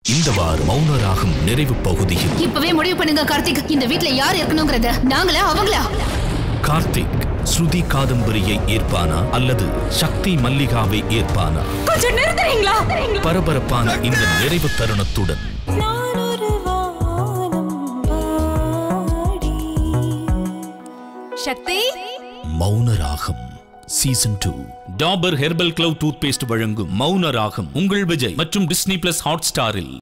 இந்த வாரம் மௌன ராகம் நிறைவு பகுதியில் இப்பவே முடிவு பண்ணுங்க கார்த்திக். இந்த வீட்ல யார் இருக்கணும்ங்கறத நாங்களா அவங்களா? கார்த்திக் ஸ்ருதி காதம்பரியை ஏற்பானா அல்லது சக்தி மல்லிகாவை ஏற்பானா? கொஞ்சம் நிறுத்துறீங்களா? பரபரப்பான இந்த நிறைவு தருணத்துடன் சக்தி Mouna Raagam season 2 Dabur herbal clove toothpaste வழங்கும் மௌன ராகம் உங்கள் விஜய் மற்றும் டிஸ்னி பிளஸ் ஹாட் ஸ்டாரில்